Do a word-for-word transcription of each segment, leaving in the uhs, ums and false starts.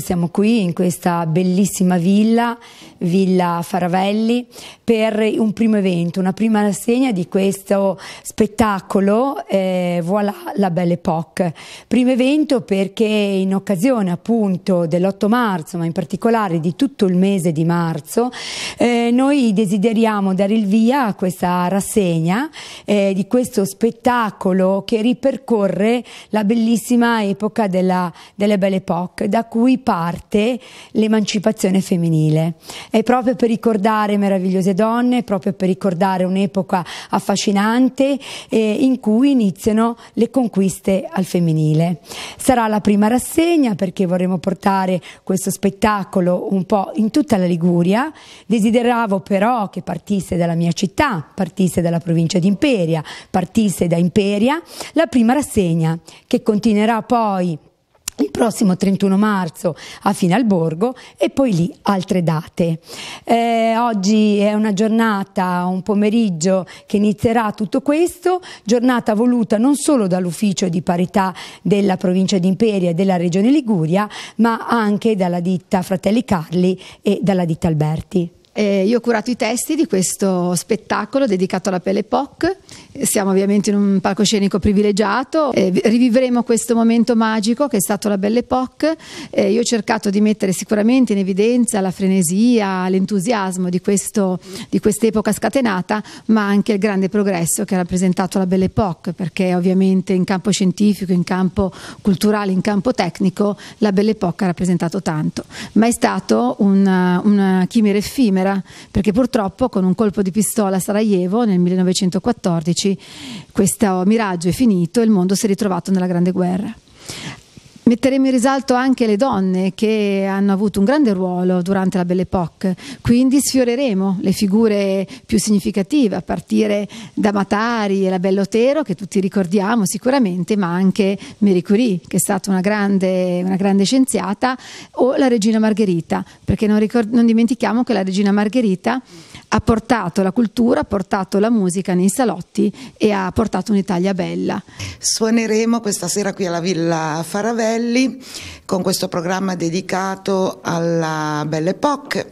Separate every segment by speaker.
Speaker 1: siamo qui in questa bellissima villa, Villa Faravelli, per un primo evento, una prima rassegna di questo spettacolo, eh, Voilà la Belle Époque. Primo evento perché in occasione appunto dell'otto marzo, ma in particolare di tutto il mese di marzo, eh, noi desideriamo dare il via a questa rassegna eh, di questo spettacolo che ripercorre la bellissima epoca della, delle Belle Époque, da cui parte l'emancipazione femminile. È proprio per ricordare meravigliose donne, proprio per ricordare un'epoca affascinante eh, in cui iniziano le conquiste al femminile. Sarà la prima rassegna perché vorremmo portare questo spettacolo un po' in tutta la Liguria. Desideravo però che partisse dalla mia città, partisse dalla provincia di Imperia, partisse da Imperia, la prima rassegna che continuerà poi il prossimo trentuno marzo a Finalborgo e poi lì altre date. Eh, oggi è una giornata, un pomeriggio che inizierà tutto questo, giornata voluta non solo dall'ufficio di parità della provincia di Imperia e della regione Liguria, ma anche dalla ditta Fratelli Carli e dalla ditta Alberti.
Speaker 2: Eh, io ho curato i testi di questo spettacolo dedicato alla Belle Époque. Siamo ovviamente in un palcoscenico privilegiato, eh, rivivremo questo momento magico che è stato la Belle Époque. Eh, io ho cercato di mettere sicuramente in evidenza la frenesia, l'entusiasmo di, questo, di quest'epoca scatenata, ma anche il grande progresso che ha rappresentato la Belle Époque, perché ovviamente in campo scientifico, in campo culturale, in campo tecnico la Belle Époque ha rappresentato tanto, ma è stato una, una chimera effimera, perché purtroppo con un colpo di pistola a Sarajevo nel millenovecentoquattordici questo miraggio è finito e il mondo si è ritrovato nella Grande Guerra. Metteremo in risalto anche le donne che hanno avuto un grande ruolo durante la Belle Époque, quindi sfioreremo le figure più significative a partire da Matari e la Bella Otero, che tutti ricordiamo sicuramente, ma anche Marie Curie, che è stata una grande, una grande scienziata, o la Regina Margherita, perché non, ricord- non dimentichiamo che la Regina Margherita ha portato la cultura, ha portato la musica nei salotti e ha portato un'Italia bella.
Speaker 3: Suoneremo questa sera qui alla Villa Faravelli con questo programma dedicato alla Belle Époque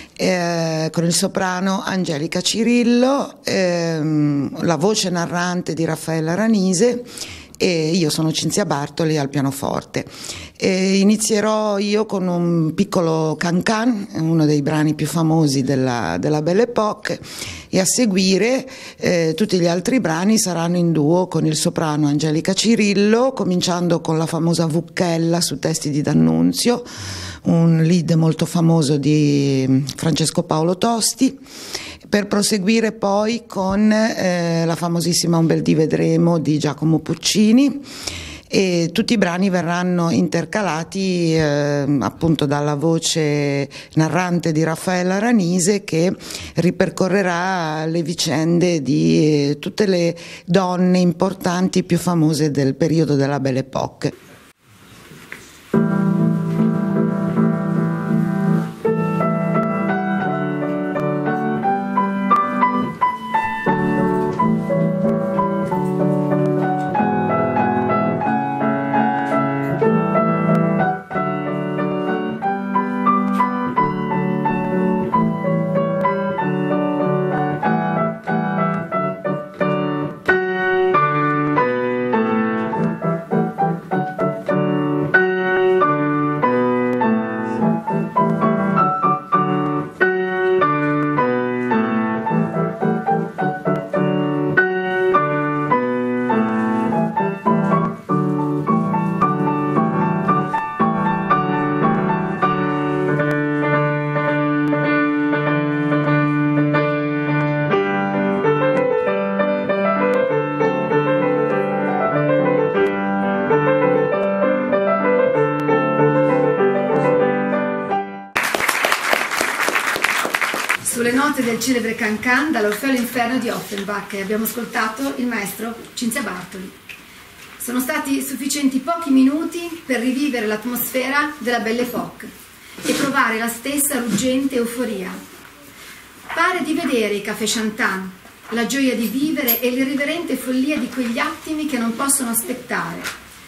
Speaker 3: eh, con il soprano Angelica Cirillo, ehm, la voce narrante di Raffaella Ranise e io sono Cinzia Bartoli al pianoforte. E inizierò io con un piccolo can-can, uno dei brani più famosi della, della Belle Époque, e a seguire eh, tutti gli altri brani saranno in duo con il soprano Angelica Cirillo, cominciando con la famosa Vucchella su testi di D'Annunzio, un lead molto famoso di Francesco Paolo Tosti, per proseguire poi con eh, la famosissima Un bel dì vedremo di Giacomo Puccini, e tutti i brani verranno intercalati eh, appunto dalla voce narrante di Raffaella Ranise, che ripercorrerà le vicende di eh, tutte le donne importanti più famose del periodo della Belle Époque.
Speaker 2: Sulle note del celebre can-can dall'Orfeo all'Inferno di Offenbach abbiamo ascoltato il maestro Cinzia Bartoli. Sono stati sufficienti pochi minuti per rivivere l'atmosfera della Belle Époque e provare la stessa ruggente euforia. Pare di vedere i café chantant, la gioia di vivere e l'irriverente follia di quegli attimi che non possono aspettare.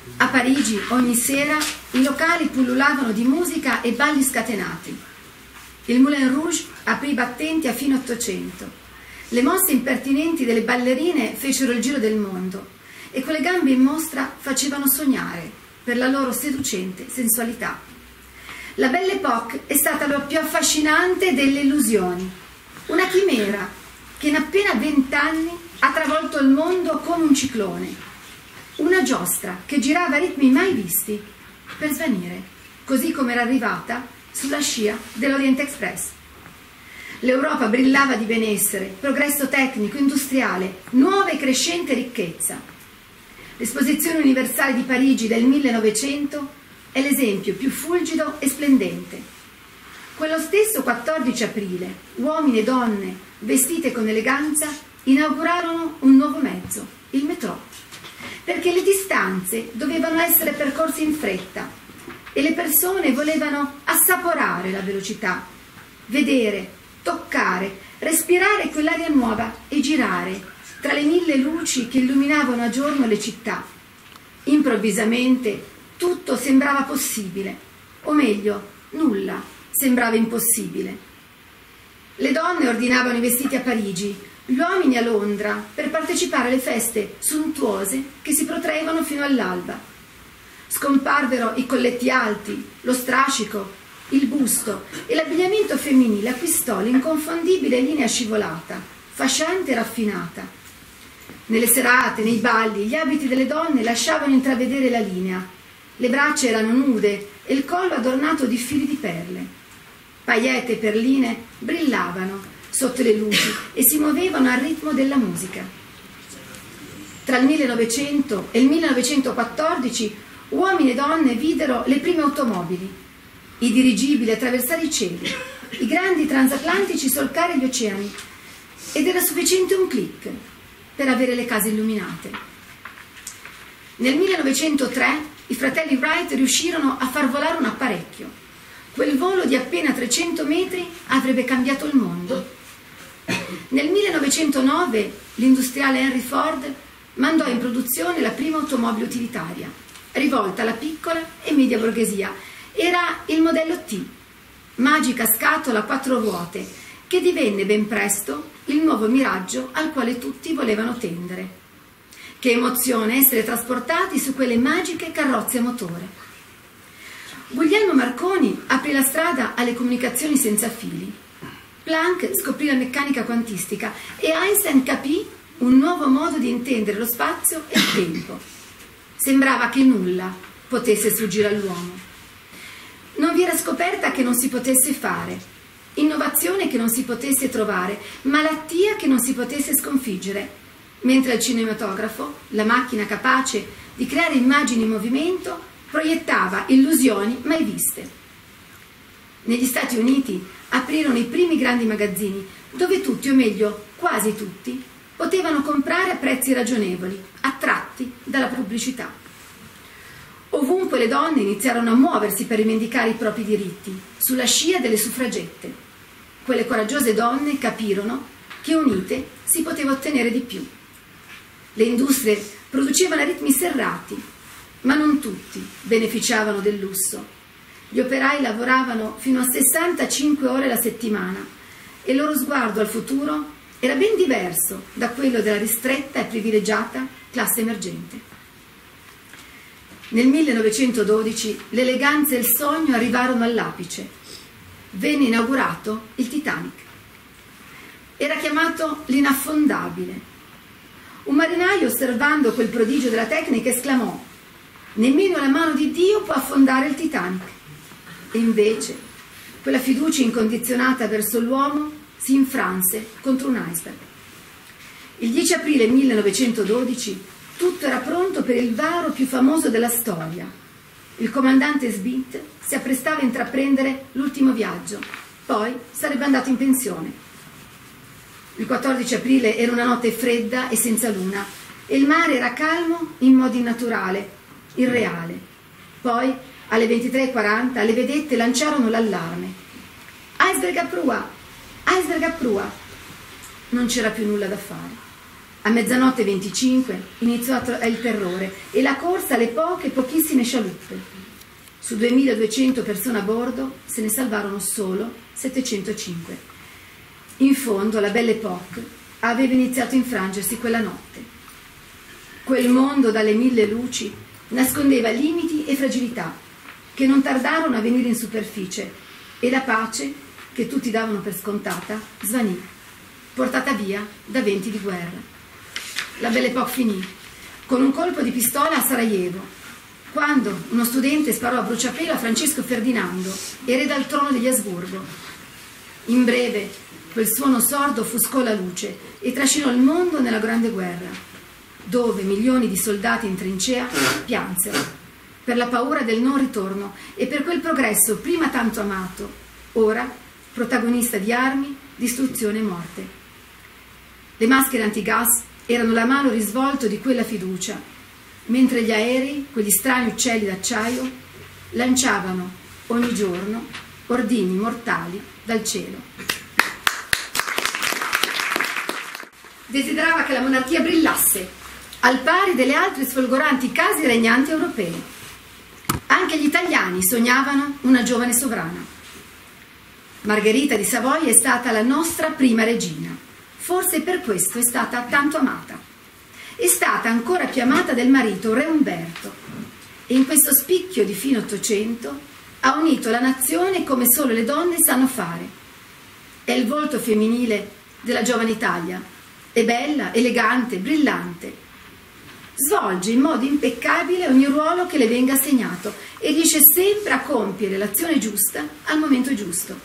Speaker 4: A Parigi ogni sera i locali pullulavano di musica e balli scatenati. Il Moulin Rouge aprì i battenti a fine Ottocento. Le mosse impertinenti delle ballerine fecero il giro del mondo e quelle gambe in mostra facevano sognare per la loro seducente sensualità. La Belle Époque è stata la più affascinante delle illusioni, una chimera che in appena vent'anni ha travolto il mondo come un ciclone, una giostra che girava a ritmi mai visti per svanire, così come era arrivata sulla scia dell'Orient Express. L'Europa brillava di benessere, progresso tecnico, industriale, nuova e crescente ricchezza. L'Esposizione Universale di Parigi del millenovecento è l'esempio più fulgido e splendente. Quello stesso quattordici aprile, uomini e donne, vestite con eleganza, inaugurarono un nuovo mezzo, il metro, perché le distanze dovevano essere percorse in fretta e le persone volevano assaporare la velocità, vedere, toccare, respirare quell'aria nuova e girare tra le mille luci che illuminavano a giorno le città. Improvvisamente tutto sembrava possibile, o meglio, nulla sembrava impossibile. Le donne ordinavano i vestiti a Parigi, gli uomini a Londra per partecipare alle feste sontuose che si protraevano fino all'alba. Scomparvero i colletti alti, lo strascico, il busto e l'abbigliamento femminile acquistò l'inconfondibile linea scivolata, fasciante e raffinata. Nelle serate, nei balli, gli abiti delle donne lasciavano intravedere la linea. Le braccia erano nude e il collo adornato di fili di perle. Paillette e perline brillavano sotto le luci e si muovevano al ritmo della musica. Tra il millenovecento e il millenovecentoquattordici uomini e donne videro le prime automobili, i dirigibili attraversare i cieli, i grandi transatlantici solcare gli oceani, ed era sufficiente un clic per avere le case illuminate. Nel millenovecentotre i fratelli Wright riuscirono a far volare un apparecchio. Quel volo di appena trecento metri avrebbe cambiato il mondo. Nel millenovecentonove l'industriale Henry Ford mandò in produzione la prima automobile utilitaria, rivolta alla piccola e media borghesia. Era il modello T, magica scatola a quattro ruote, che divenne ben presto il nuovo miraggio al quale tutti volevano tendere. Che emozione essere trasportati su quelle magiche carrozze a motore. Guglielmo Marconi aprì la strada alle comunicazioni senza fili. Planck scoprì la meccanica quantistica e Einstein capì un nuovo modo di intendere lo spazio e il tempo. Sembrava che nulla potesse sfuggire all'uomo. Non vi era scoperta che non si potesse fare, innovazione che non si potesse trovare, malattia che non si potesse sconfiggere, mentre il cinematografo, la macchina capace di creare immagini in movimento, proiettava illusioni mai viste. Negli Stati Uniti aprirono i primi grandi magazzini dove tutti, o meglio quasi tutti, potevano comprare a prezzi ragionevoli, attratti dalla pubblicità. Ovunque le donne iniziarono a muoversi per rivendicare i propri diritti, sulla scia delle suffragette. Quelle coraggiose donne capirono che unite si poteva ottenere di più. Le industrie producevano a ritmi serrati, ma non tutti beneficiavano del lusso. Gli operai lavoravano fino a sessantacinque ore alla settimana e il loro sguardo al futuro era ben diverso da quello della ristretta e privilegiata classe emergente. Nel millenovecentododici l'eleganza e il sogno arrivarono all'apice. Venne inaugurato il Titanic. Era chiamato l'inaffondabile. Un marinaio, osservando quel prodigio della tecnica, esclamò: «Nemmeno la mano di Dio può affondare il Titanic». E invece quella fiducia incondizionata verso l'uomo si infranse contro un iceberg. Il dieci aprile millenovecentododici tutto era pronto per il varo più famoso della storia. Il comandante Smith si apprestava a intraprendere l'ultimo viaggio, poi sarebbe andato in pensione. Il quattordici aprile era una notte fredda e senza luna e il mare era calmo in modo innaturale, irreale. Poi alle ventitré e quaranta le vedette lanciarono l'allarme. Iceberg a prua! Iceberg a prua! Non c'era più nulla da fare. A mezzanotte e venticinque iniziò il terrore e la corsa alle poche, pochissime scialuppe. Su duemiladuecento persone a bordo se ne salvarono solo settecentocinque. In fondo la Belle Époque aveva iniziato a infrangersi quella notte. Quel mondo dalle mille luci nascondeva limiti e fragilità che non tardarono a venire in superficie e la pace, che tutti davano per scontata, svanì, portata via da venti di guerra. La Belle Époque finì con un colpo di pistola a Sarajevo, quando uno studente sparò a bruciapelo a Francesco Ferdinando, erede al trono degli Asburgo. In breve, quel suono sordo offuscò la luce e trascinò il mondo nella Grande Guerra, dove milioni di soldati in trincea piansero per la paura del non ritorno e per quel progresso prima tanto amato, ora protagonista di armi, distruzione e morte. Le maschere antigas erano la mano risvolto di quella fiducia, mentre gli aerei, quegli strani uccelli d'acciaio, lanciavano ogni giorno ordini mortali dal cielo. Desiderava che la monarchia brillasse, al pari delle altre sfolgoranti case regnanti europee. Anche gli italiani sognavano una giovane sovrana. Margherita di Savoia è stata la nostra prima regina. Forse per questo è stata tanto amata. È stata ancora più amata del marito, Re Umberto, e in questo spicchio di fine Ottocento ha unito la nazione come solo le donne sanno fare. È il volto femminile della giovane Italia. È bella, elegante, brillante. Svolge in modo impeccabile ogni ruolo che le venga assegnato e riesce sempre a compiere l'azione giusta al momento giusto.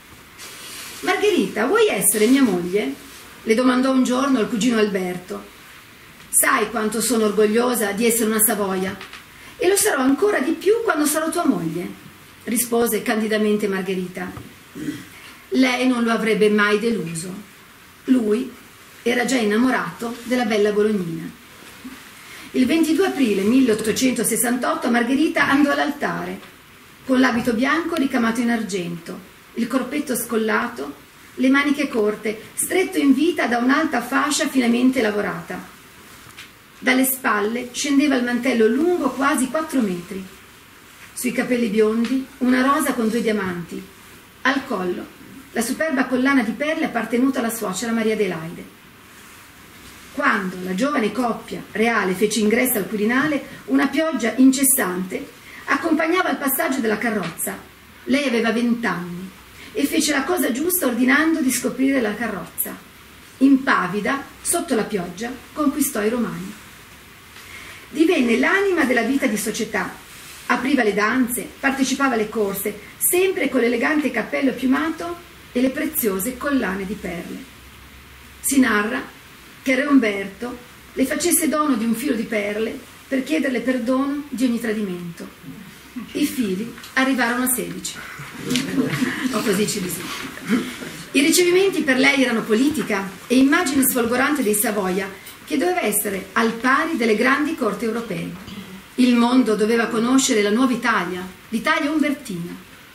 Speaker 4: Margherita, vuoi essere mia moglie? Le domandò un giorno il cugino Alberto. Sai quanto sono orgogliosa di essere una Savoia e lo sarò ancora di più quando sarò tua moglie, rispose candidamente Margherita. Lei non lo avrebbe mai deluso. Lui era già innamorato della bella bolognina. Il ventidue aprile milleottocentosessantotto Margherita andò all'altare con l'abito bianco ricamato in argento, il corpetto scollato, le maniche corte, stretto in vita da un'alta fascia finemente lavorata. Dalle spalle scendeva il mantello lungo quasi quattro metri. Sui capelli biondi una rosa con due diamanti. Al collo la superba collana di perle appartenuta alla suocera Maria Adelaide. Quando la giovane coppia reale fece ingresso al Quirinale, una pioggia incessante accompagnava il passaggio della carrozza. Lei aveva vent'anni e fece la cosa giusta ordinando di scoprire la carrozza. Impavida, sotto la pioggia, conquistò i romani. Divenne l'anima della vita di società. Apriva le danze, partecipava alle corse, sempre con l'elegante cappello piumato e le preziose collane di perle. Si narra che Re Umberto le facesse dono di un filo di perle per chiederle perdono di ogni tradimento. I fili arrivarono a sedici. O così ci risulta. I ricevimenti per lei erano politica e immagine sfolgorante dei Savoia, che doveva essere al pari delle grandi corti europee. Il mondo doveva conoscere la nuova Italia, l'Italia umbertina.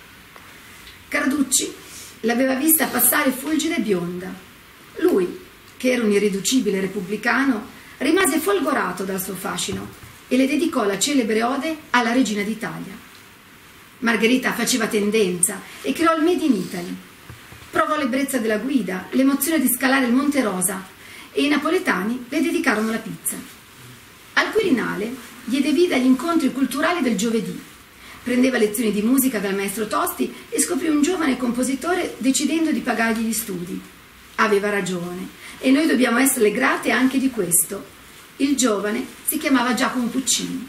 Speaker 4: Carducci l'aveva vista passare fulgida e bionda. Lui, che era un irriducibile repubblicano, rimase folgorato dal suo fascino e le dedicò la celebre ode alla Regina d'Italia. Margherita faceva tendenza e creò il Made in Italy. Provò l'ebbrezza della guida, l'emozione di scalare il Monte Rosa e i napoletani le dedicarono la pizza. Al Quirinale diede vita agli incontri culturali del giovedì. Prendeva lezioni di musica dal maestro Tosti e scoprì un giovane compositore decidendo di pagargli gli studi. Aveva ragione e noi dobbiamo esserle grate anche di questo. Il giovane si chiamava Giacomo Puccini.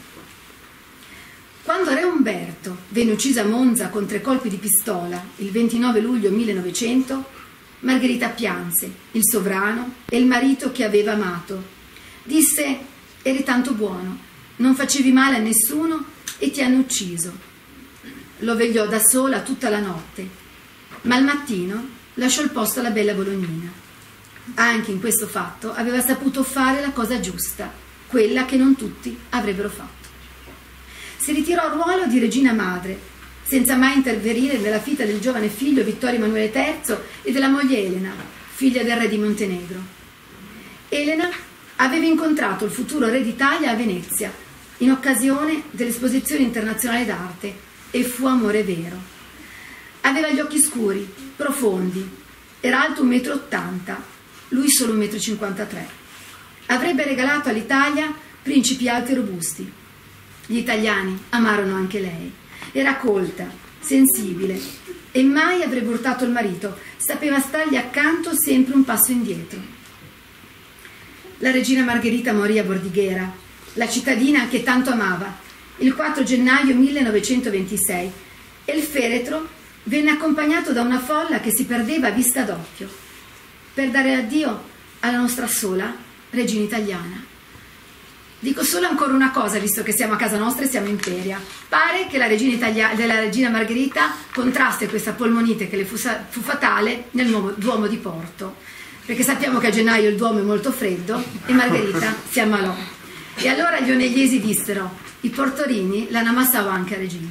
Speaker 4: Quando Re Umberto venne ucciso a Monza con tre colpi di pistola il ventinove luglio millenovecento, Margherita pianse il sovrano e il marito che aveva amato. Disse: eri tanto buono, non facevi male a nessuno e ti hanno ucciso. Lo vegliò da sola tutta la notte, ma al mattino lasciò il posto alla bella bolognina. Anche in questo fatto aveva saputo fare la cosa giusta, quella che non tutti avrebbero fatto. Si ritirò al ruolo di regina madre, senza mai intervenire nella vita del giovane figlio Vittorio Emanuele terzo e della moglie Elena, figlia del re di Montenegro. Elena aveva incontrato il futuro re d'Italia a Venezia, in occasione dell'esposizione internazionale d'arte, e fu amore vero. Aveva gli occhi scuri, profondi, era alto un metro e ottanta, lui solo un metro e cinquantatré. Avrebbe regalato all'Italia principi alti e robusti. Gli italiani amarono anche lei. Era colta, sensibile e mai avrebbe urtato il marito, sapeva stargli accanto sempre un passo indietro. La regina Margherita morì a Bordighera, la cittadina che tanto amava, il quattro gennaio millenovecentoventisei, e il feretro venne accompagnato da una folla che si perdeva a vista d'occhio per dare addio alla nostra sola regina italiana. Dico solo ancora una cosa, visto che siamo a casa nostra e siamo in Peria. Pare che la regina, Italia, della regina Margherita contrasti questa polmonite che le fu, fu fatale nel Duomo di Porto, perché sappiamo che a gennaio il Duomo è molto freddo e Margherita si ammalò. E allora gli onegliesi dissero: i portorini l'hanno ammassato anche a regina.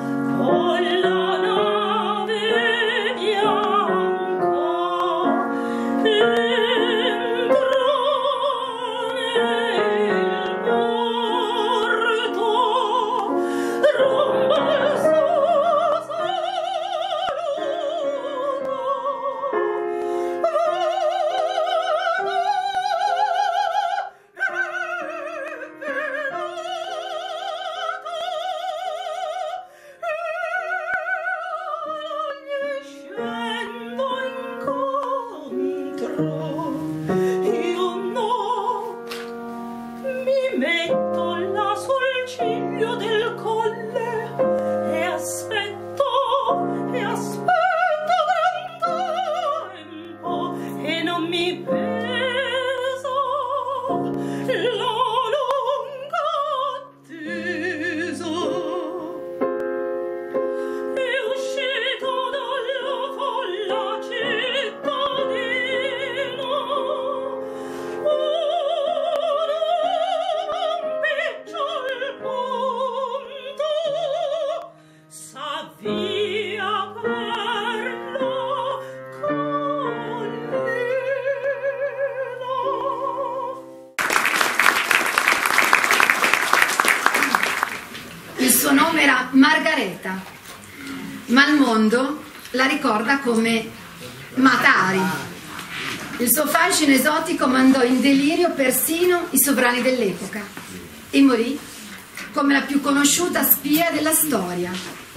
Speaker 4: Margareta, ma il mondo la ricorda come Matari. Il suo fascino esotico mandò in delirio persino i sovrani dell'epoca e morì come la più conosciuta spia della storia.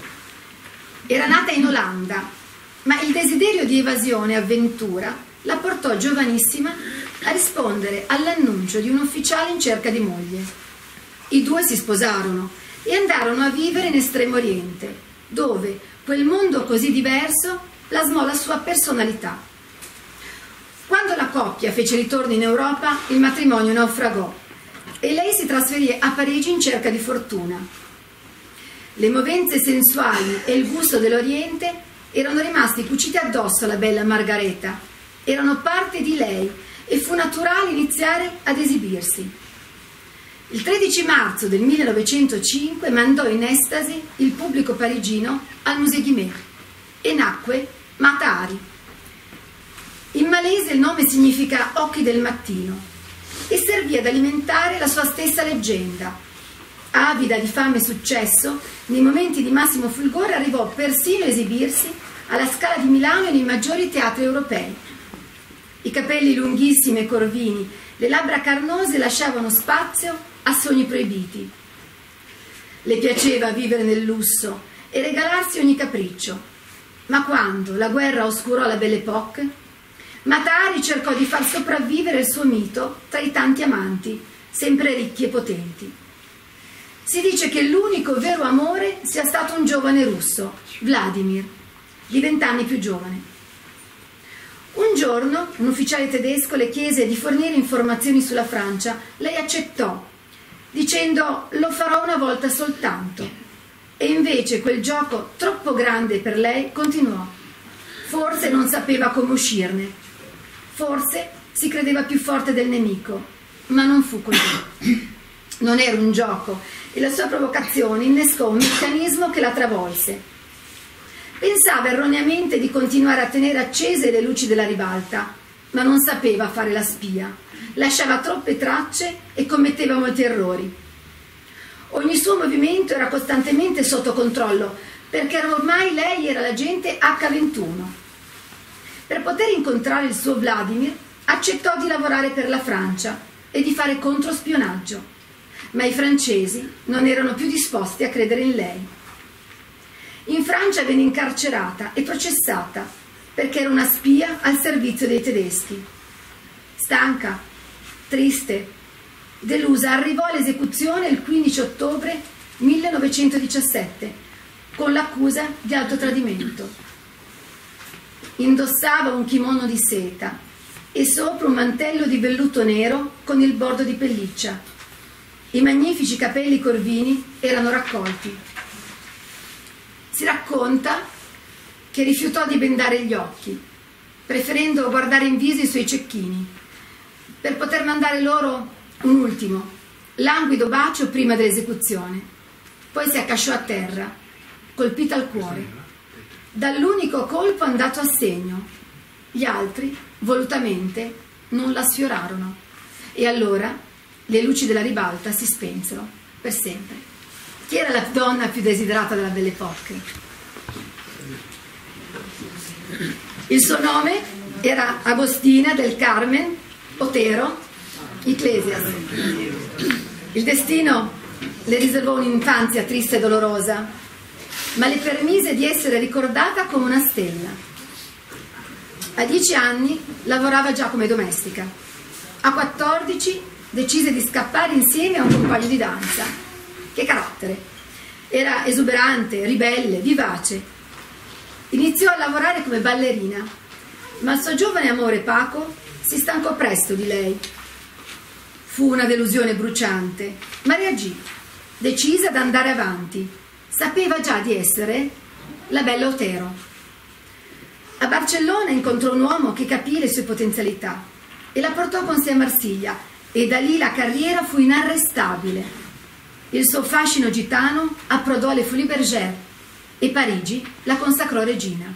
Speaker 4: Era nata in Olanda, ma il desiderio di evasione e avventura la portò giovanissima a rispondere all'annuncio di un ufficiale in cerca di moglie. I due si sposarono e andarono a vivere in Estremo Oriente, dove quel mondo così diverso plasmò la sua personalità. Quando la coppia fece ritorno in Europa, il matrimonio naufragò e lei si trasferì a Parigi in cerca di fortuna. Le movenze sensuali e il gusto dell'Oriente erano rimasti cuciti addosso alla bella Margareta, erano parte di lei e fu naturale iniziare ad esibirsi. Il tredici marzo del millenovecentocinque mandò in estasi il pubblico parigino al Musée Guimet e nacque Matari. In malese il nome significa occhi del mattino e servì ad alimentare la sua stessa leggenda. Avida di fame e successo, nei momenti di massimo fulgore arrivò persino a esibirsi alla Scala di Milano e nei maggiori teatri europei. I capelli lunghissimi e corvini, le labbra carnose lasciavano spazio a sogni proibiti. Le piaceva vivere nel lusso e regalarsi ogni capriccio, ma quando la guerra oscurò la Belle Époque, Matari cercò di far sopravvivere il suo mito tra i tanti amanti, sempre ricchi e potenti. Si dice che l'unico vero amore sia stato un giovane russo, Vladimir, di vent'anni più giovane. Un giorno un ufficiale tedesco le chiese di fornire informazioni sulla Francia. Lei accettò, dicendo: lo farò una volta soltanto. E invece quel gioco troppo grande per lei continuò. Forse non sapeva come uscirne, forse si credeva più forte del nemico, ma non fu così. Non era un gioco e la sua provocazione innescò un meccanismo che la travolse. Pensava erroneamente di continuare a tenere accese le luci della ribalta, ma non sapeva fare la spia, lasciava troppe tracce e commetteva molti errori. Ogni suo movimento era costantemente sotto controllo, perché ormai lei era l'agente acca ventuno. Per poter incontrare il suo Vladimir, accettò di lavorare per la Francia e di fare controspionaggio, ma i francesi non erano più disposti a credere in lei. In Francia venne incarcerata e processata perché era una spia al servizio dei tedeschi. Stanca, triste, delusa, arrivò all'esecuzione il quindici ottobre millenovecentodiciassette con l'accusa di alto tradimento. Indossava un kimono di seta e sopra un mantello di velluto nero con il bordo di pelliccia. I magnifici capelli corvini erano raccolti. Si racconta che rifiutò di bendare gli occhi, preferendo guardare in viso i suoi cecchini, per poter mandare loro un ultimo, languido bacio prima dell'esecuzione. Poi si accasciò a terra, colpita al cuore, dall'unico colpo andato a segno. Gli altri, volutamente, non la sfiorarono. E allora le luci della ribalta si spensero per sempre. Chi era la donna più desiderata della Belle Époque? Il suo nome era Agostina del Carmen Otero Iglesias. Il destino le riservò un'infanzia triste e dolorosa, ma le permise di essere ricordata come una stella. A dieci anni lavorava già come domestica. A quattordici decise di scappare insieme a un compagno di danza. Che carattere! Era esuberante, ribelle, vivace. Iniziò a lavorare come ballerina, ma il suo giovane amore Paco si stancò presto di lei. Fu una delusione bruciante, ma reagì, decisa ad andare avanti. Sapeva già di essere la bella Otero. A Barcellona incontrò un uomo che capì le sue potenzialità e la portò con sé a Marsiglia, e da lì la carriera fu inarrestabile. Il suo fascino gitano approdò alle Folies Bergère e Parigi la consacrò regina.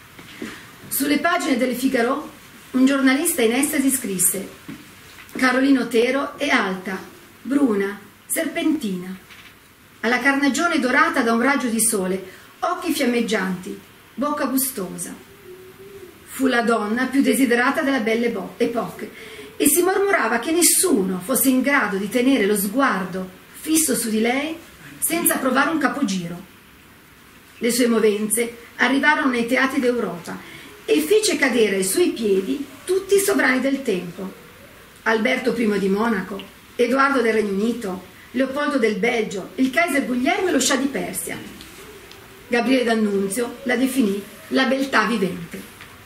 Speaker 4: Sulle pagine del Figaro un giornalista in estasi scrisse: Carolina Otero è alta, bruna, serpentina, ha la carnagione dorata da un raggio di sole, occhi fiammeggianti, bocca gustosa. Fu la donna più desiderata della Belle Époque e si mormorava che nessuno fosse in grado di tenere lo sguardo fisso su di lei senza provare un capogiro. Le sue movenze arrivarono nei teatri d'Europa e fece cadere ai suoi piedi tutti i sovrani del tempo: Alberto primo di Monaco, Edoardo del Regno Unito, Leopoldo del Belgio, il Kaiser Guglielmo e lo Scià di Persia. Gabriele D'Annunzio la definì la beltà vivente.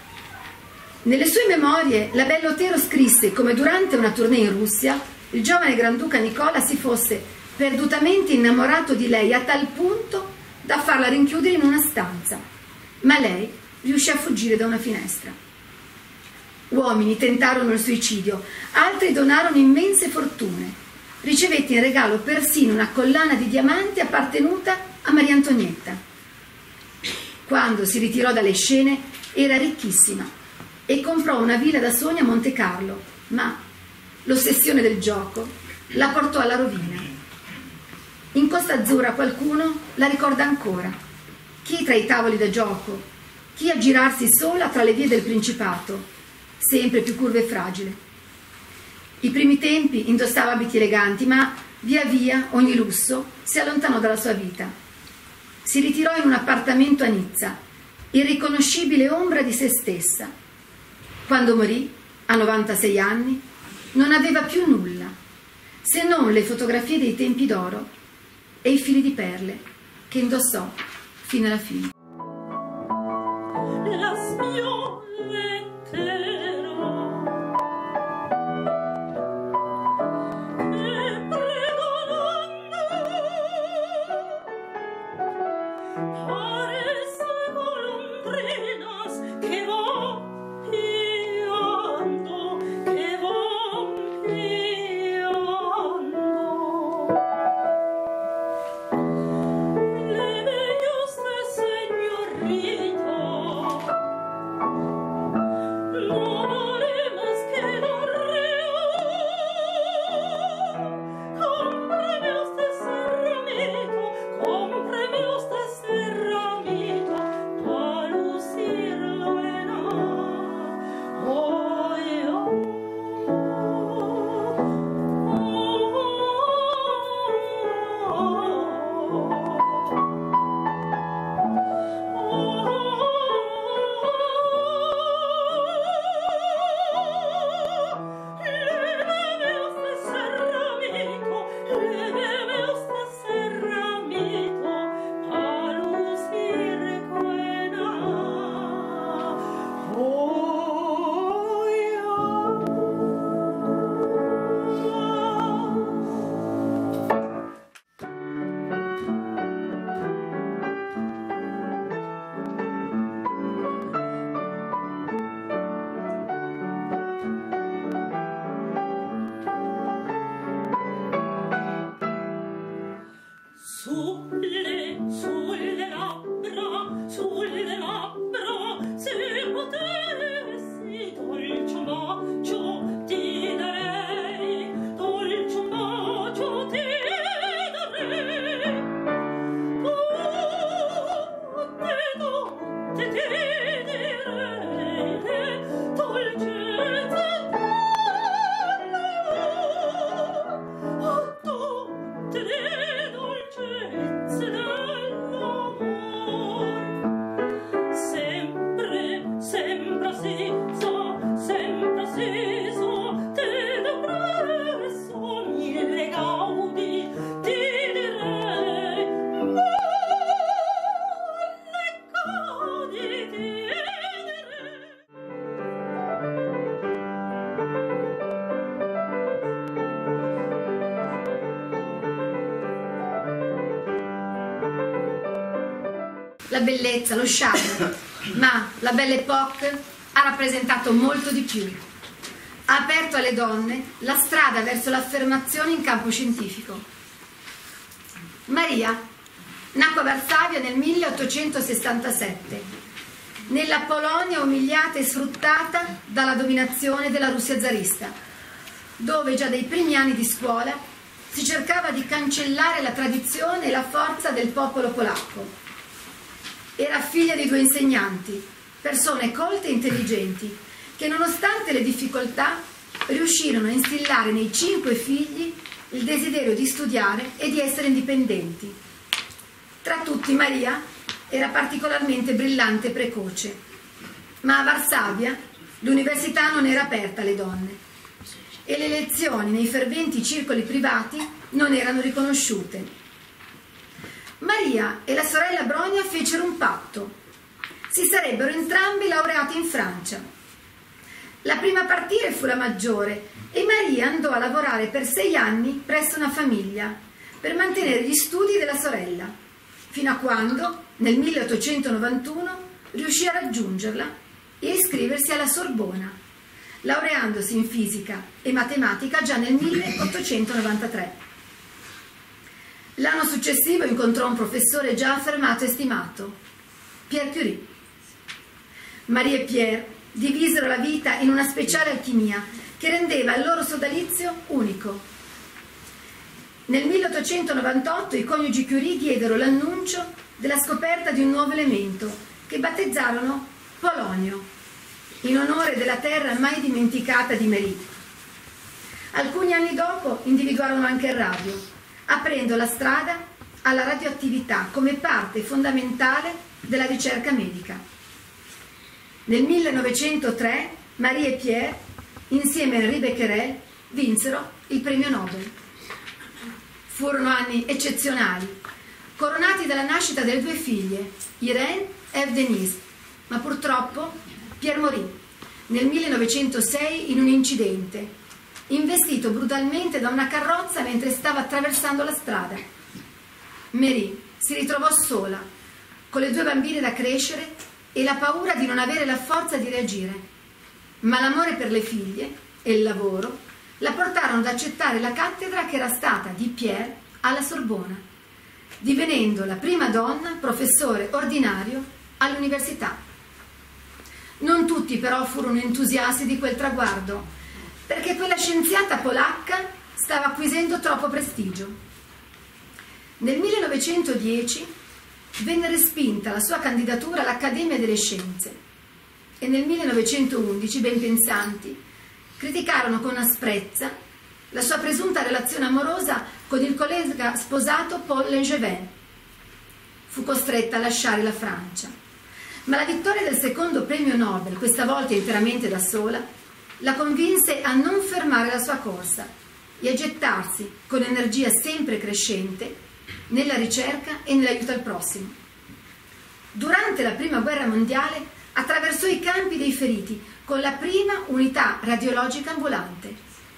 Speaker 4: Nelle sue memorie la bella Otero scrisse come durante una tournée in Russia il giovane Granduca Nicola si fosse perdutamente innamorato di lei a tal punto da farla rinchiudere in una stanza, ma lei riuscì a fuggire da una finestra. Uomini tentarono il suicidio, altri donarono immense fortune. Ricevette in regalo persino una collana di diamanti appartenuta a Maria Antonietta. Quando si ritirò dalle scene era ricchissima e comprò una villa da sogno a Monte Carlo, ma l'ossessione del gioco la portò alla rovina. In Costa Azzurra qualcuno la ricorda ancora, chi tra i tavoli da gioco, chi a girarsi sola tra le vie del Principato, sempre più curva e fragile. I primi tempi indossava abiti eleganti, ma via via ogni lusso si allontanò dalla sua vita. Si ritirò in un appartamento a Nizza, irriconoscibile ombra di se stessa. Quando morì, a novantasei anni, non aveva più nulla, se non le fotografie dei tempi d'oro e i fili di perle che indossò fino alla fine.
Speaker 5: Le meglio stesse
Speaker 4: La bellezza, lo charme, ma la Belle Époque ha rappresentato molto di più. Ha aperto alle donne la strada verso l'affermazione in campo scientifico. Maria nacque a Varsavia nel milleottocentosessantasette, nella Polonia umiliata e sfruttata dalla dominazione della Russia zarista, dove già dai primi anni di scuola si cercava di cancellare la tradizione e la forza del popolo polacco. Era figlia di due insegnanti, persone colte e intelligenti, che nonostante le difficoltà riuscirono a instillare nei cinque figli il desiderio di studiare e di essere indipendenti. Tra tutti Maria era particolarmente brillante e precoce, ma a Varsavia l'università non era aperta alle donne e le lezioni nei ferventi circoli privati non erano riconosciute. Maria e la sorella Bronia fecero un patto. Si sarebbero entrambi laureati in Francia. La prima a partire fu la maggiore e Maria andò a lavorare per sei anni presso una famiglia per mantenere gli studi della sorella, fino a quando, nel milleottocentonovantuno, riuscì a raggiungerla e a iscriversi alla Sorbona, laureandosi in fisica e matematica già nel milleottocentonovantatré. L'anno successivo incontrò un professore già affermato e stimato, Pierre Curie. Maria e Pierre divisero la vita in una speciale alchimia che rendeva il loro sodalizio unico. Nel milleottocentonovantotto i coniugi Curie diedero l'annuncio della scoperta di un nuovo elemento che battezzarono polonio, in onore della terra mai dimenticata di Marie. Alcuni anni dopo individuarono anche il radio, aprendo la strada alla radioattività come parte fondamentale della ricerca medica. Nel millenovecentotre Marie e Pierre, insieme a Henri Becquerel, vinsero il premio Nobel. Furono anni eccezionali, coronati dalla nascita delle due figlie, Irène e Eve-Denise, ma purtroppo Pierre morì nel millenovecentosei in un incidente, investito brutalmente da una carrozza mentre stava attraversando la strada. Marie si ritrovò sola, con le due bambine da crescere e la paura di non avere la forza di reagire. Ma l'amore per le figlie e il lavoro la portarono ad accettare la cattedra che era stata di Pierre alla Sorbona, divenendo la prima donna professore ordinario all'università. Non tutti però furono entusiasti di quel traguardo, perché quella scienziata polacca stava acquisendo troppo prestigio. Nel millenovecentodieci venne respinta la sua candidatura all'Accademia delle Scienze e nel millenovecentoundici ben pensanti criticarono con asprezza la sua presunta relazione amorosa con il collega sposato Paul Langevin. Fu costretta a lasciare la Francia, ma la vittoria del secondo premio Nobel, questa volta interamente da sola, la convinse a non fermare la sua corsa e a gettarsi con energia sempre crescente nella ricerca e nell'aiuto al prossimo. Durante la Prima Guerra Mondiale attraversò i campi dei feriti con la prima unità radiologica ambulante.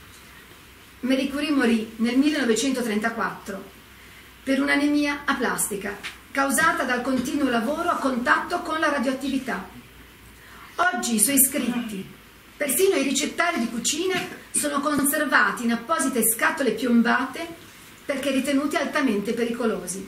Speaker 4: Marie Curie morì nel millenovecentotrentaquattro per un'anemia aplastica causata dal continuo lavoro a contatto con la radioattività. Oggi i suoi scritti, persino i ricettari di cucina, sono conservati in apposite scatole piombate perché ritenuti altamente pericolosi.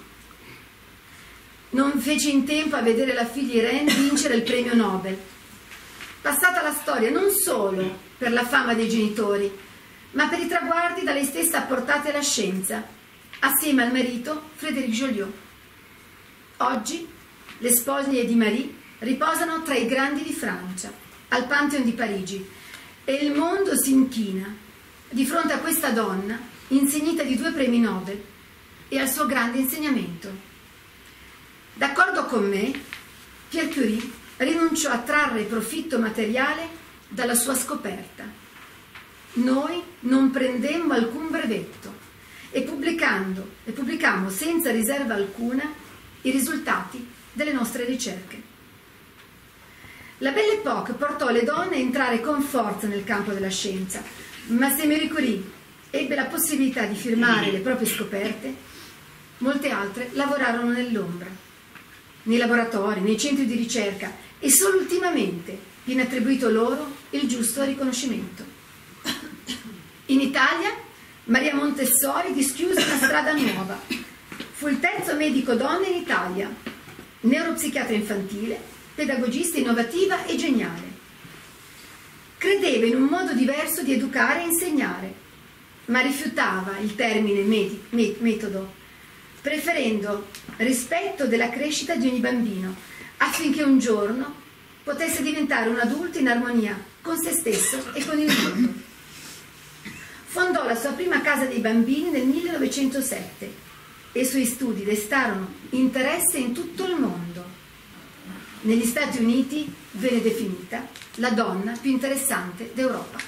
Speaker 4: Non fece in tempo a vedere la figlia Irène vincere il premio Nobel. Passata la storia non solo per la fama dei genitori, ma per i traguardi da lei stessa portati alla scienza, assieme al marito Frédéric Joliot. Oggi le spoglie di Marie riposano tra i grandi di Francia, al Pantheon di Parigi, e il mondo si inchina di fronte a questa donna insignita di due premi Nobel e al suo grande insegnamento. D'accordo con me, Pierre Curie rinunciò a trarre profitto materiale dalla sua scoperta. Noi non prendemmo alcun brevetto e pubblicando e pubblicammo senza riserva alcuna i risultati delle nostre ricerche. La Belle Époque portò le donne a entrare con forza nel campo della scienza, ma se Marie Curie ebbe la possibilità di firmare le proprie scoperte, molte altre lavorarono nell'ombra, nei laboratori, nei centri di ricerca, e solo ultimamente viene attribuito loro il giusto riconoscimento. In Italia, Maria Montessori dischiuse una strada nuova. Fu il terzo medico donna in Italia, neuropsichiatra infantile, pedagogista innovativa e geniale. Credeva in un modo diverso di educare e insegnare, ma rifiutava il termine medi- met- metodo, preferendo rispetto della crescita di ogni bambino, affinché un giorno potesse diventare un adulto in armonia con se stesso e con il mondo. Fondò la sua prima casa dei bambini nel millenovecentosette e i suoi studi destarono interesse in tutto il mondo. Negli Stati Uniti venne definita la donna più interessante d'Europa.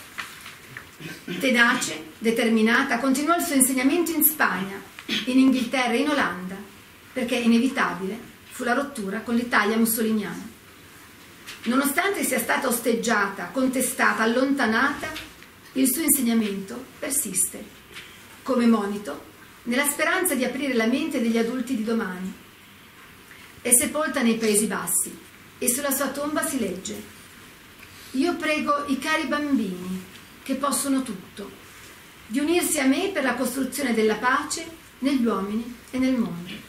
Speaker 4: Tenace, determinata, continuò il suo insegnamento in Spagna, in Inghilterra e in Olanda, perché inevitabile fu la rottura con l'Italia mussoliniana. Nonostante sia stata osteggiata, contestata, allontanata, il suo insegnamento persiste, come monito, nella speranza di aprire la mente degli adulti di domani. È sepolta nei Paesi Bassi e sulla sua tomba si legge: io prego i cari bambini, che possono tutto, di unirsi a me per la costruzione della pace negli uomini e nel mondo.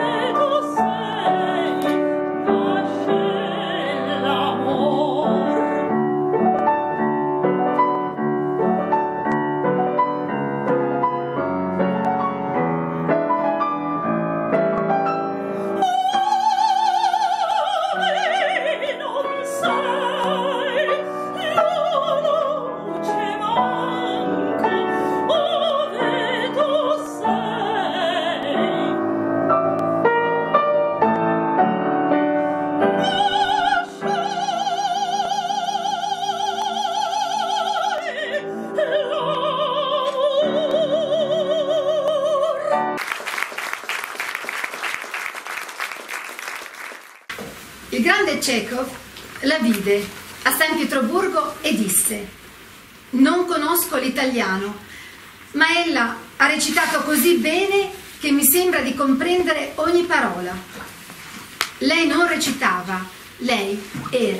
Speaker 5: L'amor
Speaker 4: grande Chekhov la vide a San Pietroburgo e disse: non conosco l'italiano, ma ella ha recitato così bene che mi sembra di comprendere ogni parola. Lei non recitava, lei era.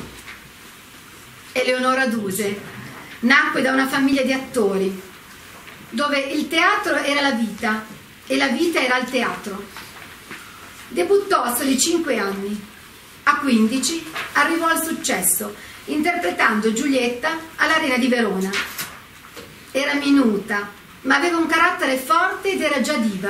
Speaker 4: Eleonora Duse nacque da una famiglia di attori, dove il teatro era la vita e la vita era il teatro. Debuttò a soli cinque anni. A quindici arrivò al successo, interpretando Giulietta all'Arena di Verona. Era minuta, ma aveva un carattere forte ed era già diva.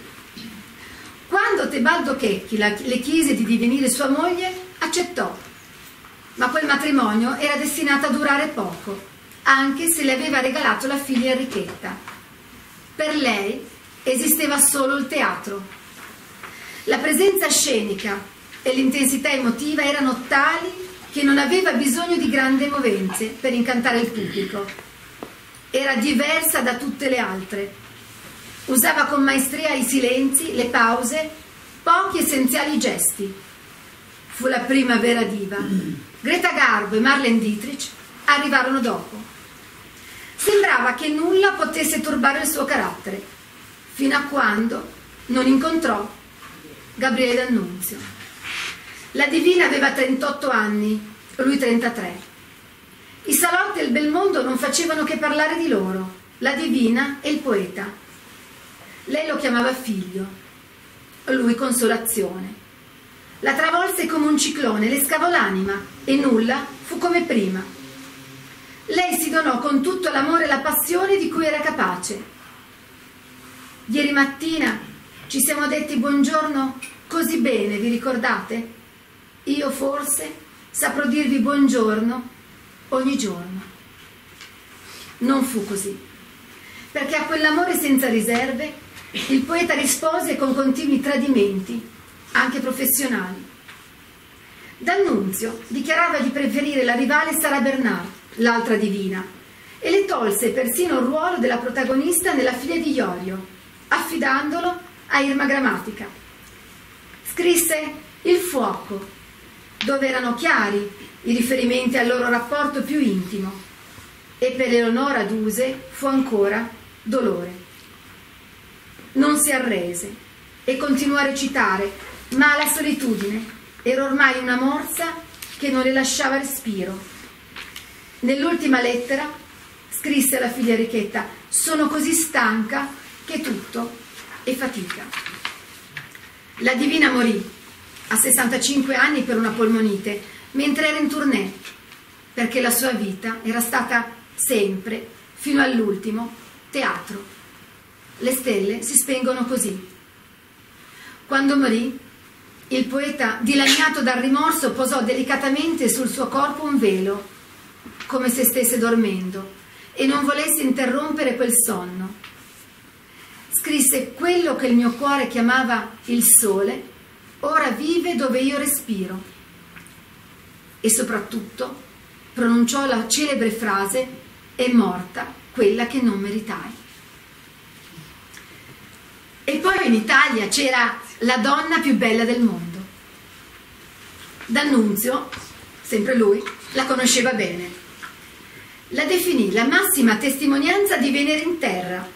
Speaker 4: Quando Tebaldo Checchi le chiese di divenire sua moglie, accettò. Ma quel matrimonio era destinato a durare poco, anche se le aveva regalato la figlia Enrichetta. Per lei esisteva solo il teatro. La presenza scenica e l'intensità emotiva erano tali che non aveva bisogno di grandi movenze per incantare il pubblico. Era diversa da tutte le altre. Usava con maestria i silenzi, le pause, pochi essenziali gesti. Fu la prima vera diva. Greta Garbo e Marlene Dietrich arrivarono dopo. Sembrava che nulla potesse turbare il suo carattere, fino a quando non incontrò Gabriele D'Annunzio. La divina aveva trentotto anni, lui trentatré. I salotti e il bel mondo non facevano che parlare di loro, la divina e il poeta. Lei lo chiamava figlio, lui consolazione. La travolse come un ciclone, le scavò l'anima e nulla fu come prima. Lei si donò con tutto l'amore e la passione di cui era capace. Ieri mattina ci siamo detti buongiorno così bene, vi ricordate? Io forse saprò dirvi buongiorno ogni giorno. Non fu così, perché a quell'amore senza riserve il poeta rispose con continui tradimenti, anche professionali. D'Annunzio dichiarava di preferire la rivale Sara Bernard, l'altra divina, e le tolse persino il ruolo della protagonista nella Figlia di Iorio, affidandolo a Irma Grammatica. Scrisse Il fuoco, dove erano chiari i riferimenti al loro rapporto più intimo, e per Eleonora Duse fu ancora dolore. Non si arrese e continuò a recitare, ma la solitudine era ormai una morsa che non le lasciava respiro. Nell'ultima lettera scrisse alla figlia Enrichetta: sono così stanca che tutto è fatica. La divina morì a sessantacinque anni per una polmonite, mentre era in tournée, perché la sua vita era stata sempre, fino all'ultimo, teatro. Le stelle si spengono così. Quando morì, il poeta, dilaniato dal rimorso, posò delicatamente sul suo corpo un velo, come se stesse dormendo, e non volesse interrompere quel sonno. Scrisse: quello che il mio cuore chiamava il sole, ora vive dove io respiro. E soprattutto pronunciò la celebre frase: è morta quella che non meritai. E poi in Italia c'era la donna più bella del mondo. D'Annunzio, sempre lui, la conosceva bene. La definì la massima testimonianza di Venere in terra.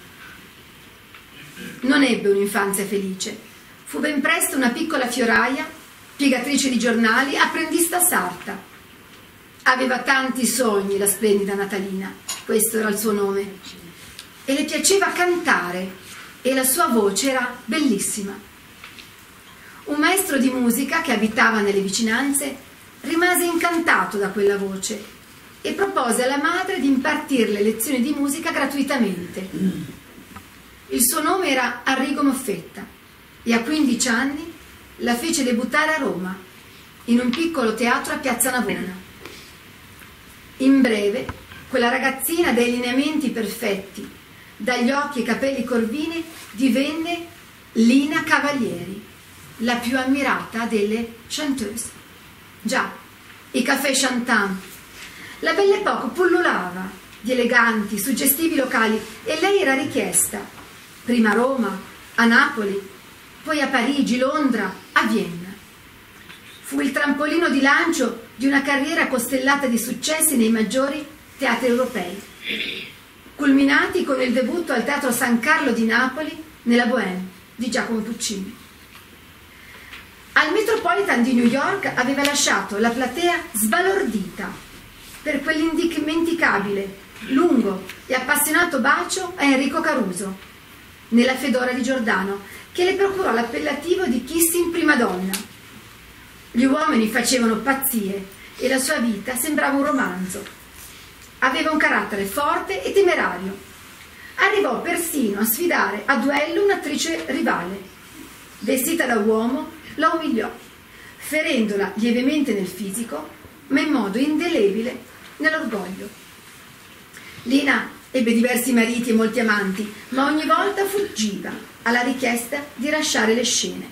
Speaker 4: Non ebbe un'infanzia felice. Fu ben presto una piccola fioraia, piegatrice di giornali, apprendista sarta. Aveva tanti sogni, la splendida Natalina, questo era il suo nome, e le piaceva cantare, e la sua voce era bellissima. Un maestro di musica che abitava nelle vicinanze rimase incantato da quella voce e propose alla madre di impartirle lezioni di musica gratuitamente. Il suo nome era Arrigo Moffetta e a quindici anni la fece debuttare a Roma, in un piccolo teatro a Piazza Navona. In breve, quella ragazzina dai lineamenti perfetti, dagli occhi e capelli corvini, divenne Lina Cavalieri, la più ammirata delle chanteuse. Già, i café chantant. La Belle Époque pullulava di eleganti, suggestivi locali e lei era richiesta, prima a Roma, a Napoli, poi a Parigi, Londra, a Vienna. fu il trampolino di lancio di una carriera costellata di successi nei maggiori teatri europei, culminati con il debutto al Teatro San Carlo di Napoli nella Bohème di Giacomo Puccini. Al Metropolitan di New York aveva lasciato la platea sbalordita per quell'indimenticabile, lungo e appassionato bacio a Enrico Caruso nella Fedora di Giordano, che le procurò l'appellativo di kissing prima donna. Gli uomini facevano pazzie e la sua vita sembrava un romanzo. Aveva un carattere forte e temerario. Arrivò persino a sfidare a duello un'attrice rivale. Vestita da uomo, la umiliò, ferendola lievemente nel fisico, ma in modo indelebile nell'orgoglio. Lina ebbe diversi mariti e molti amanti, ma ogni volta fuggiva alla richiesta di lasciare le scene.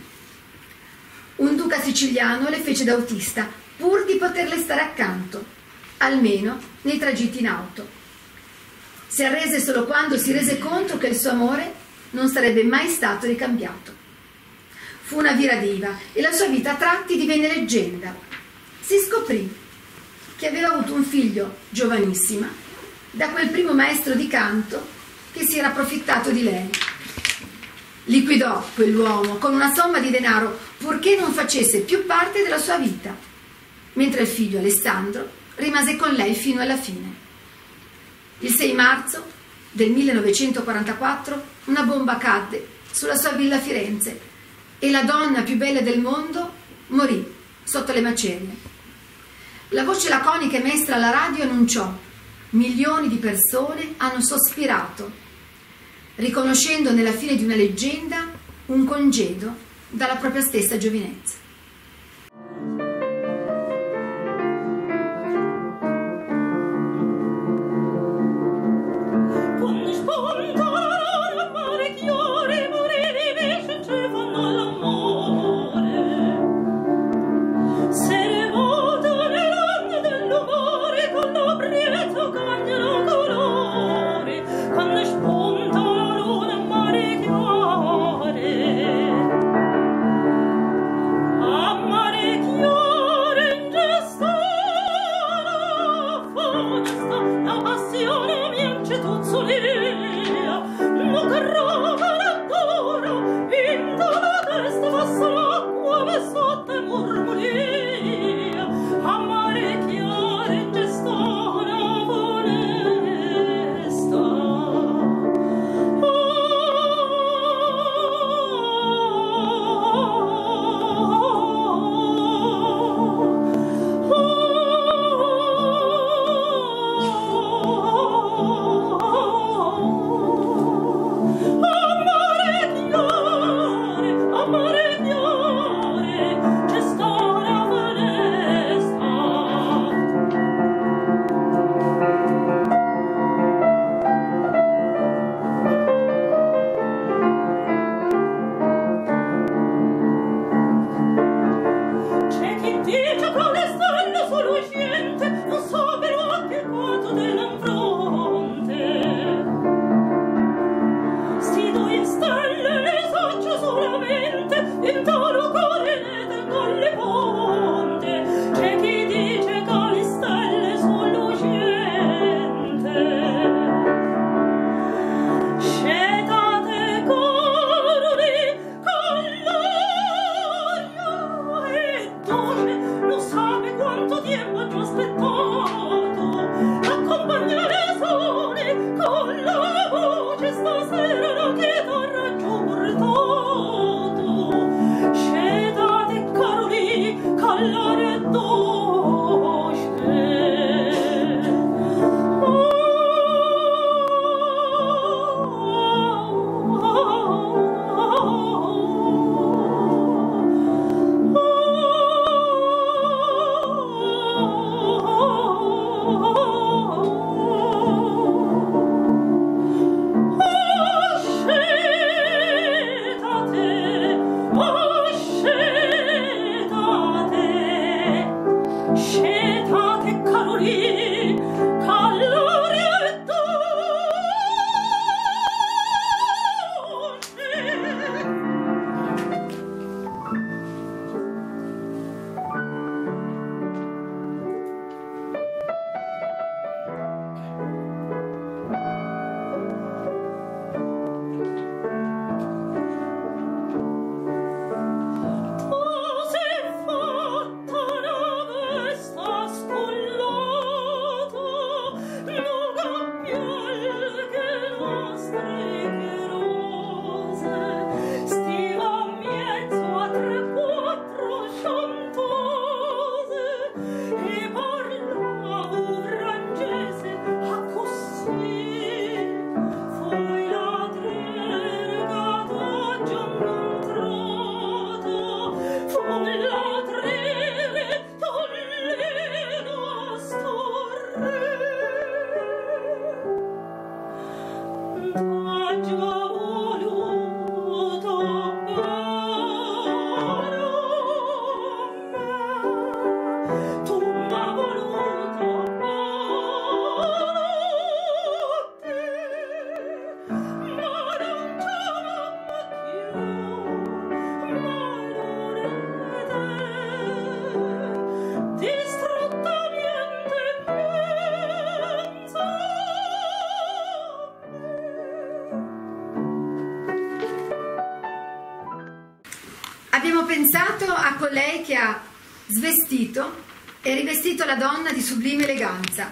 Speaker 4: Un duca siciliano le fece da autista, pur di poterle stare accanto, almeno nei tragitti in auto. Si arrese solo quando si rese conto che il suo amore non sarebbe mai stato ricambiato. Fu una vira diva e la sua vita a tratti divenne leggenda. Si scoprì che aveva avuto un figlio giovanissima da quel primo maestro di canto che si era approfittato di lei. Liquidò quell'uomo con una somma di denaro purché non facesse più parte della sua vita, mentre il figlio Alessandro rimase con lei fino alla fine. Il sei marzo del millenovecentoquarantaquattro una bomba cadde sulla sua villa a Firenze e la donna più bella del mondo morì sotto le macerie. La voce laconica emessa alla radio annunciò: milioni di persone hanno sospirato, riconoscendo nella fine di una leggenda un congedo dalla propria stessa giovinezza.
Speaker 5: Oh
Speaker 4: Abbiamo pensato a colei che ha svestito e rivestito la donna di sublime eleganza.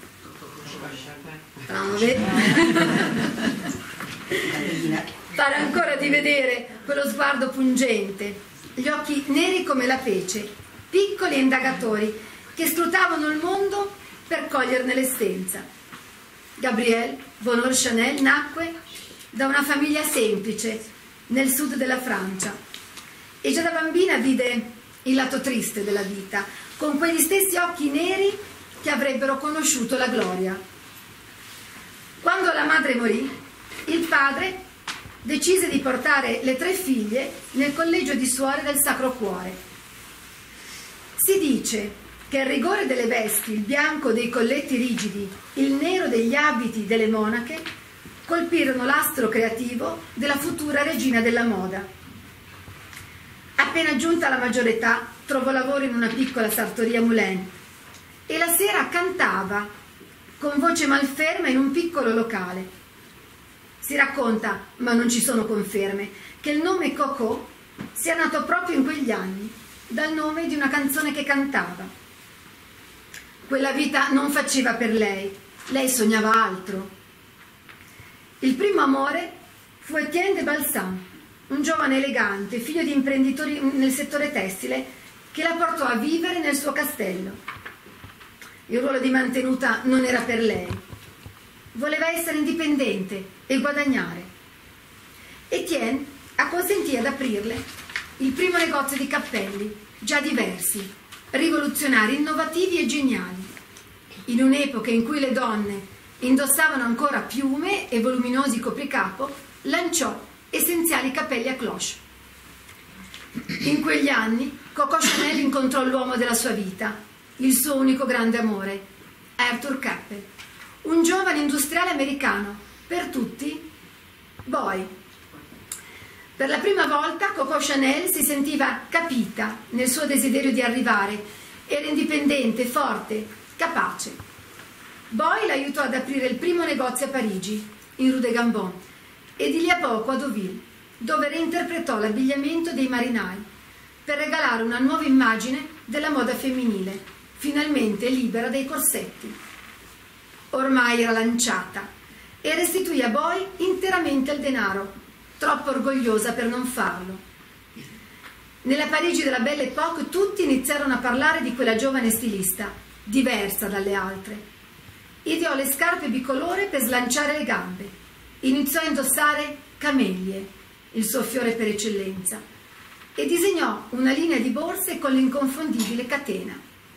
Speaker 4: Pare ancora di vedere quello sguardo pungente, gli occhi neri come la pece, piccoli e indagatori, che scrutavano il mondo per coglierne l'essenza. Gabrielle von Orchanel nacque da una famiglia semplice nel sud della Francia e già da bambina vide il lato triste della vita, con quegli stessi occhi neri che avrebbero conosciuto la gloria. Quando la madre morì, il padre decise di portare le tre figlie nel collegio di suore del Sacro Cuore. Si dice che il rigore delle vesti, il bianco dei colletti rigidi, il nero degli abiti delle monache colpirono l'astro creativo della futura regina della moda. Appena giunta alla maggiore età, trovò lavoro in una piccola sartoria Moulin e la sera cantava con voce malferma in un piccolo locale. Si racconta, ma non ci sono conferme, che il nome Coco sia nato proprio in quegli anni, dal nome di una canzone che cantava. Quella vita non faceva per lei, lei sognava altro. Il primo amore fu Etienne de Balsam, un giovane elegante, figlio di imprenditori nel settore tessile, che la portò a vivere nel suo castello. Il ruolo di mantenuta non era per lei. Voleva essere indipendente e guadagnare. Etienne acconsentì ad aprirle il primo negozio di cappelli, già diversi, rivoluzionari, innovativi e geniali. In un'epoca in cui le donne indossavano ancora piume e voluminosi copricapo, lanciò essenziali capelli a cloche. In quegli anni Coco Chanel incontrò l'uomo della sua vita, il suo unico grande amore, Arthur Capel, un giovane industriale americano, per tutti boy. Per la prima volta Coco Chanel si sentiva capita nel suo desiderio di arrivare, era indipendente, forte, capace. Boy l'aiutò ad aprire il primo negozio a Parigi, in Rue de Gambon, e di lì a poco a Deauville, dove reinterpretò l'abbigliamento dei marinai per regalare una nuova immagine della moda femminile, finalmente libera dai corsetti. Ormai era lanciata e restituì a Boy interamente il denaro, troppo orgogliosa per non farlo. Nella Parigi della Belle Époque tutti iniziarono a parlare di quella giovane stilista, diversa dalle altre. Ideò le scarpe bicolore per slanciare le gambe. Iniziò a indossare camellie, il suo fiore per eccellenza, e disegnò una linea di borse con l'inconfondibile catena.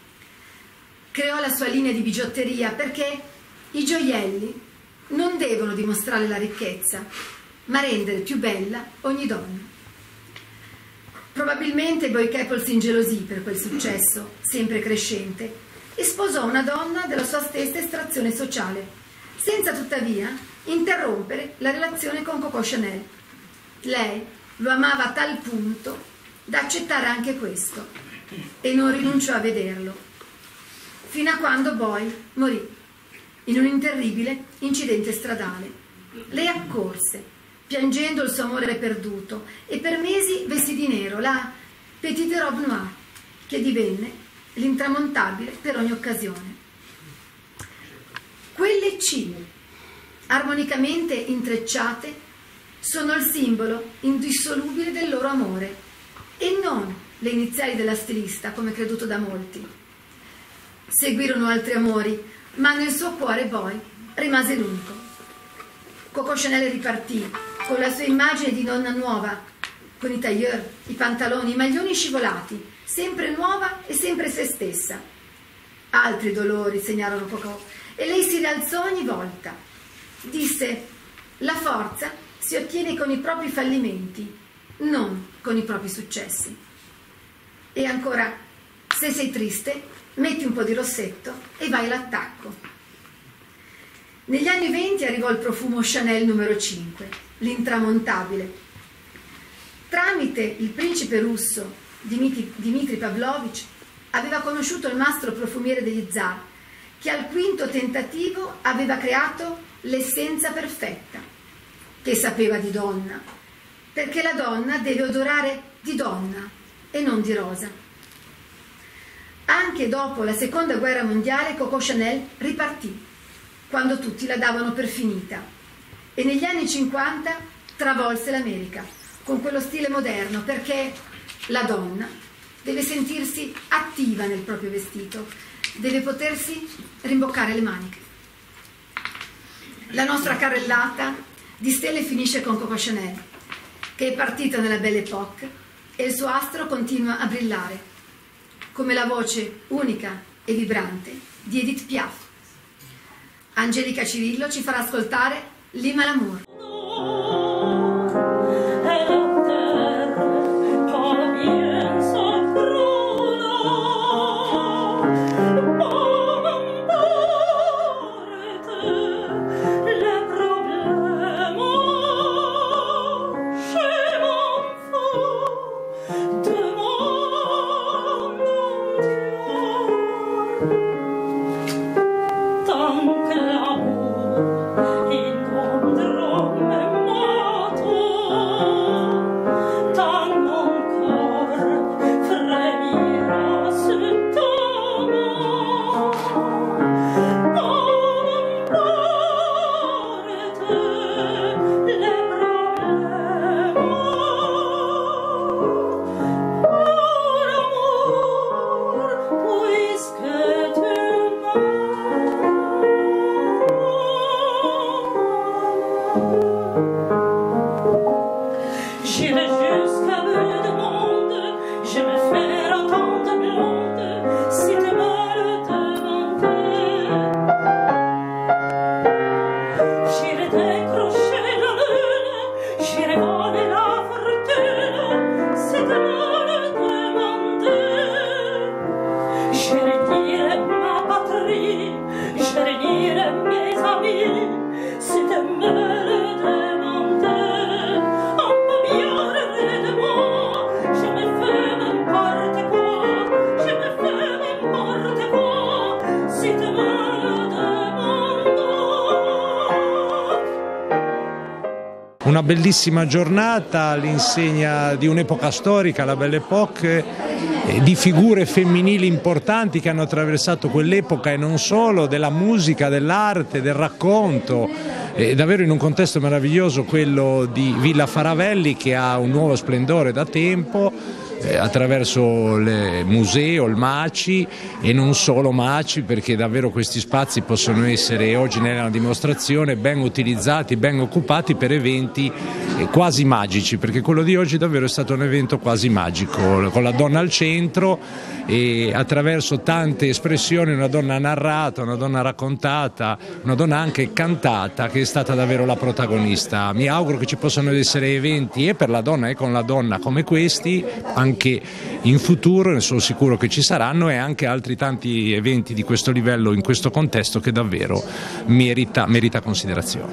Speaker 4: Creò la sua linea di bigiotteria perché i gioielli non devono dimostrare la ricchezza, ma rendere più bella ogni donna. Probabilmente Boy Capel si ingelosì per quel successo, sempre crescente, e sposò una donna della sua stessa estrazione sociale, senza tuttavia interrompere la relazione con Coco Chanel. Lei lo amava a tal punto da accettare anche questo e non rinunciò a vederlo, fino a quando Boy morì in un terribile incidente stradale. Lei accorse, piangendo il suo amore perduto, e per mesi vestì di nero la petite robe noire, che divenne l'intramontabile per ogni occasione. Quelle cime armonicamente intrecciate sono il simbolo indissolubile del loro amore e non le iniziali della stilista, come creduto da molti. Seguirono altri amori, ma nel suo cuore Boy rimase l'unico. Coco Chanel ripartì con la sua immagine di donna nuova, con i tailleur, i pantaloni, i maglioni scivolati, sempre nuova e sempre se stessa. Altri dolori segnarono Coco e lei si rialzò ogni volta. Disse: La forza si ottiene con i propri fallimenti, non con i propri successi. E ancora, se sei triste, metti un po' di rossetto e vai all'attacco. Negli anni venti arrivò il profumo Chanel numero cinque, l'intramontabile. Tramite il principe russo Dmitry, Dmitry Pavlovich aveva conosciuto il mastro profumiere degli zar, che al quinto tentativo aveva creato l'essenza perfetta, che sapeva di donna, perché la donna deve odorare di donna e non di rosa. Anche dopo la seconda guerra mondiale Coco Chanel ripartì, quando tutti la davano per finita, e negli anni cinquanta travolse l'America con quello stile moderno, perché la donna deve sentirsi attiva nel proprio vestito, deve potersi rimboccare le maniche. La nostra carrellata di stelle finisce con Coco Chanel, che è partito nella Belle Époque e il suo astro continua a brillare, come la voce unica e vibrante di Edith Piaf. Angelica Cirillo ci farà ascoltare Lima l'amour.
Speaker 5: Una bellissima giornata all'insegna di un'epoca storica, la Belle Époque, di figure femminili importanti che hanno attraversato quell'epoca e non solo, della musica, dell'arte, del racconto, e davvero in un contesto meraviglioso quello di Villa Faravelli, che ha un nuovo splendore da tempo, eh, attraverso il museo, il MACI e non solo MACI, perché davvero questi spazi possono essere, oggi nella dimostrazione, ben utilizzati, ben occupati per eventi eh, quasi magici, perché quello di oggi davvero è stato un evento quasi magico, con la donna al centro e attraverso tante espressioni, una donna narrata, una donna raccontata, una donna anche cantata, che è stata davvero la protagonista. Mi auguro che ci possano essere eventi e per la donna e con la donna come questi anche in futuro, ne sono sicuro che ci saranno, e anche altri tanti eventi di questo livello in questo contesto che davvero merita, merita considerazione.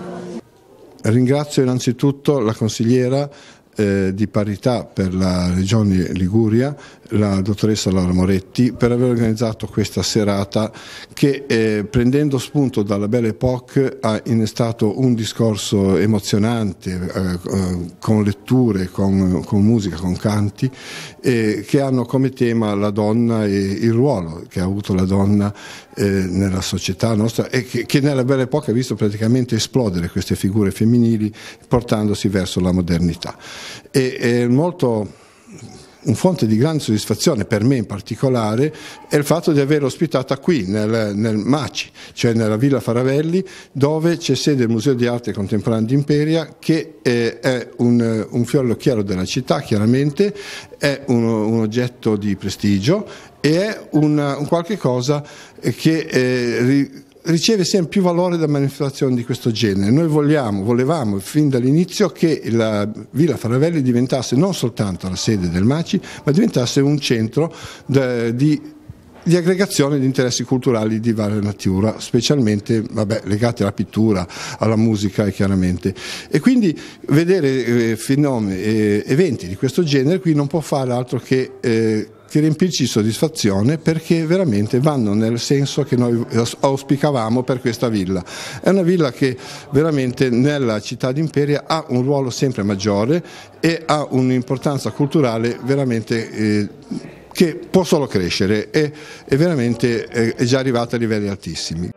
Speaker 6: Ringrazio innanzitutto la consigliera eh, di parità per la Regione Liguria, la dottoressa Laura Moretti, per aver organizzato questa serata che eh, prendendo spunto dalla Belle Époque ha innestato un discorso emozionante eh, con letture, con, con musica, con canti eh, che hanno come tema la donna e il ruolo che ha avuto la donna eh, nella società nostra e che, che nella Belle Époque ha visto praticamente esplodere queste figure femminili portandosi verso la modernità. E, è molto un fonte di grande soddisfazione per me in particolare è il fatto di aver ospitata qui nel, nel MACI, cioè nella Villa Faravelli, dove c'è sede il Museo di Arte Contemporanea di Imperia, che è, è un, un fiore all'occhiello della città, chiaramente, è un, un oggetto di prestigio e è un, un qualche cosa che eh, riceve sempre più valore da manifestazioni di questo genere. Noi vogliamo, volevamo fin dall'inizio che la Villa Faravelli diventasse non soltanto la sede del MACI, ma diventasse un centro di di aggregazione di interessi culturali di varia natura, specialmente vabbè, legati alla pittura, alla musica chiaramente. E quindi vedere eh, fenomeni, eh, eventi di questo genere qui non può fare altro che, eh, che riempirci di soddisfazione, perché veramente vanno nel senso che noi auspicavamo per questa villa. È una villa che veramente nella città di Imperia ha un ruolo sempre maggiore e ha un'importanza culturale veramente eh, che può solo crescere e è veramente è già arrivata a livelli altissimi.